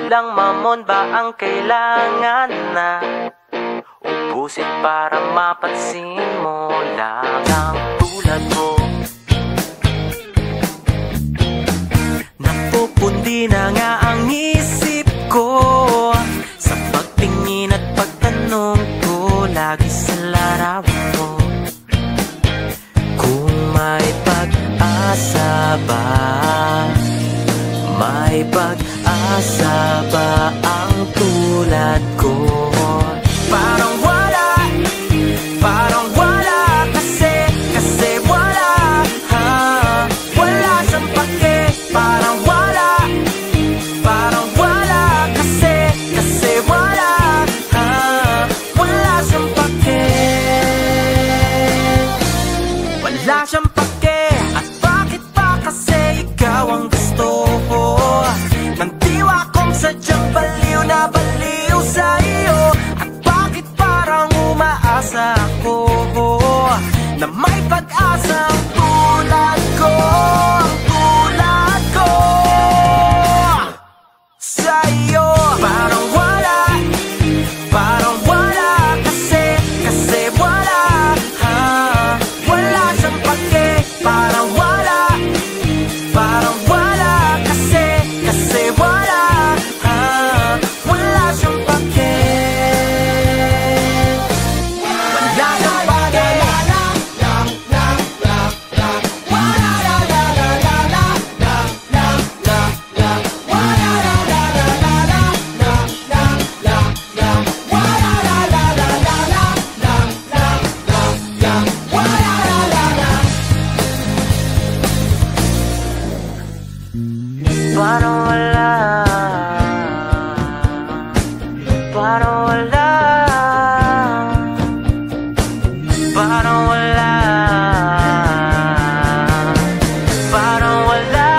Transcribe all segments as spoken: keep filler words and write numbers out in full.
Ilang mamon ba ang kailangan na ubusin para mapansin mo lang ang tulad ko? Napupundi na nga ang isip ko sa pagtingin at pagtanong ko lagi sa larawan mo. Kung may pag-asa ba, may pag-asa ba ang tulad ko? Parang wala, parang wala kasi, kasi wala, ha? Wala siyang pake. Parang wala, parang wala kasi, kasi wala, ha? Wala siyang pake. Wala siyang pake. At bakit ba kasi ikaw ang gusto ko? Nang diwa kong sadyang baliw na baliw sa iyo. At bakit parang umaasa ako na may pag-asa ang tulad ko, ang tulad ko sa iyo. Parang wala, parang wala kasi, kasi wala, ha? Wala siyang pake. Parang wala, parang wala kasi, kasi wala, ha? Wala siyang pake. Wala siyang pake. Parang wala, parang wala, parang wala, parang wala,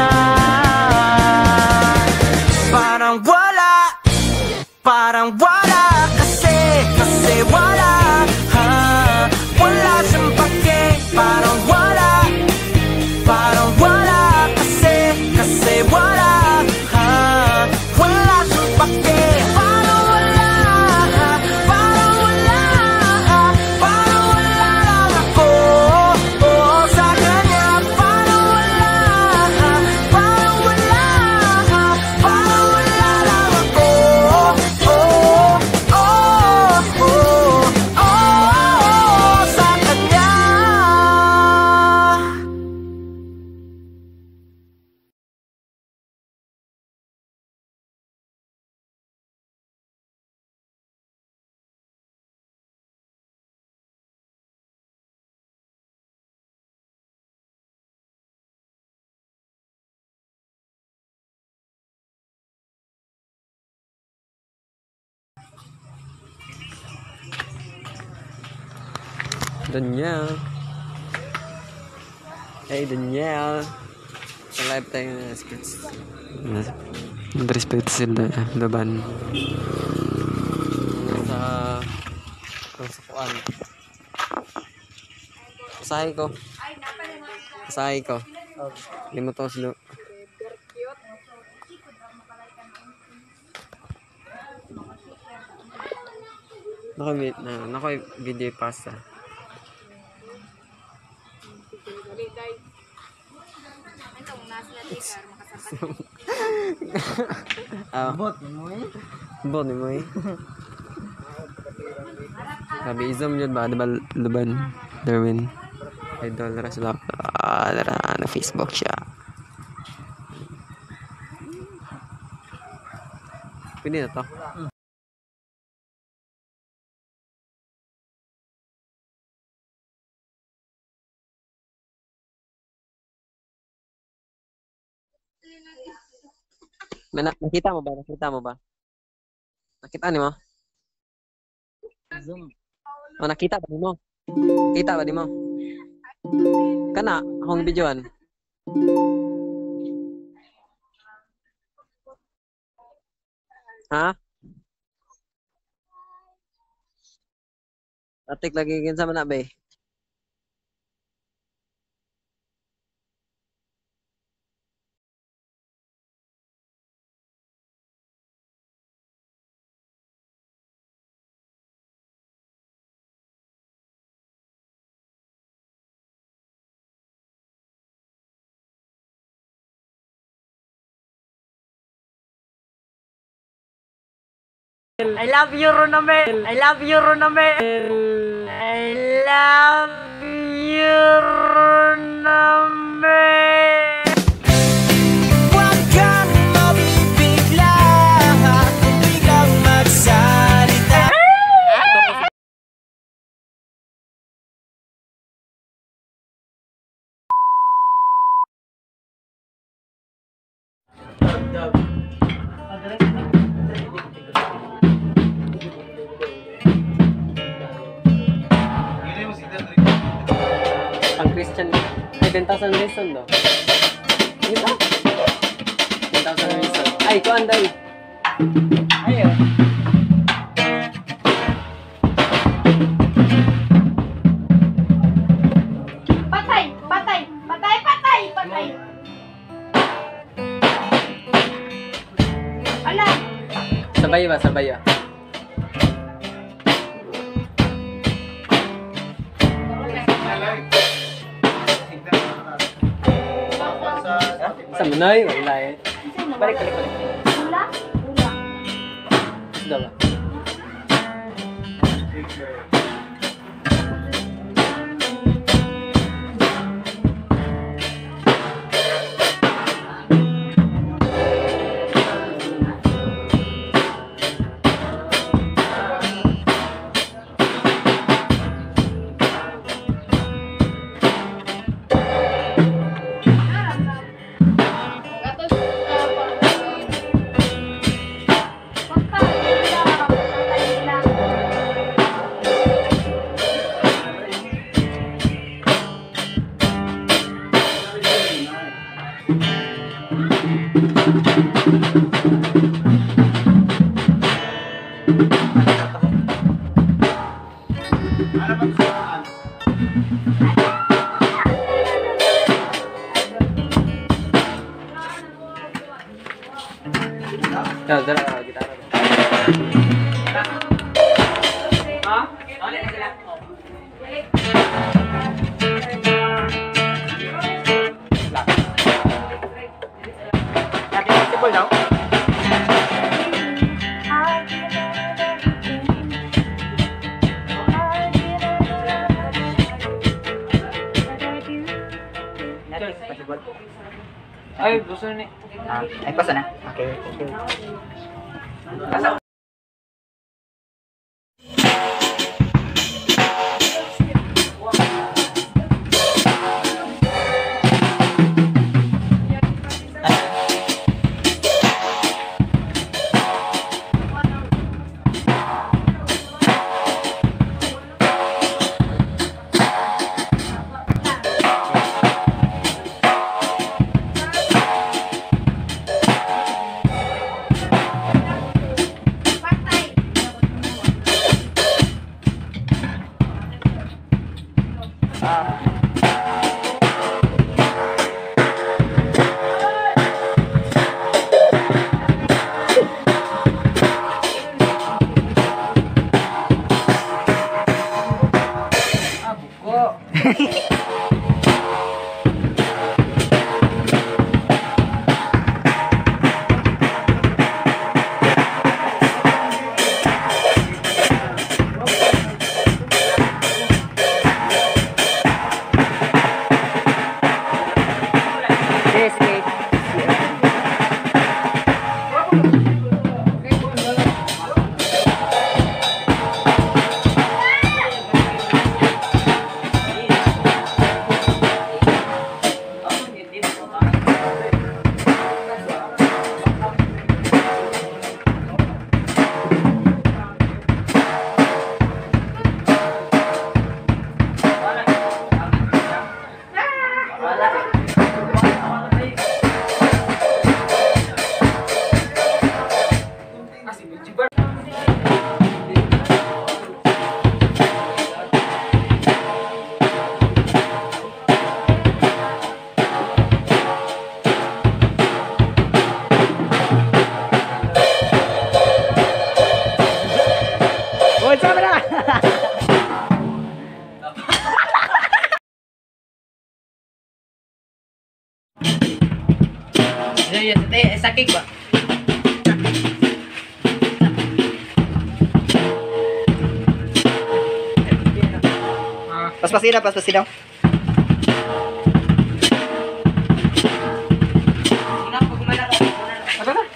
parang wala, parang wala kasi, kasi wala, ha? Wala siyang pake. Parang wala, parang wala kasi, kasi wala, ha? Wala siyang pake. Parang wala, parang wala, parang wala lang ako, oh, sa kanya. Parang wala, parang wala, parang wala lang ako, oh, oh, oh, oh, oh, sa kanya. Daniel. Hey Daniel. Sa live tayo na spirits. Dari spirits sila laban. Sa sa kuan. Pasahay ko. Pasahay ko. Limo to silo. Nako na, nako video pasta. Ah, bot ni mo eh. Bot ni mo eh. Sabi izom yun ba? Diba Luban? Darwin. Idol ra sila. Ah, na Facebook siya. Pwede na to. May na- nakita mo ba? Nakita mo ba? Nakita ni mo? Zoom. Oh, nakita ba ni mo? Nakita ba ni mo? Kana, akong videoan. Ha? Atik lagi kinsa man na be? I love you, Ronamel. I love you, Ronamel. I love you, Ronamel. Huwag kang mabibigla kung biglang magsalita. Ang Christian, ay ten thousand reason daw. Ito? ten thousand reason. Ay, kuan daw. Ayo. Patay! Patay! Patay! Patay! Patay! Ala! Sabay ba? Sabay ba? Sa Manoy, wala eh. Balik, balik, balik. Ula? Ula. Sudah ba? Ya, dala gitara. Ha? Ole sila. Tapi possible daw. Ay, gusto ni. Ah, ay pasa na. Okay, okay. Pasa. Sa cake ba? Paspasin na, paspasin na. Ano na?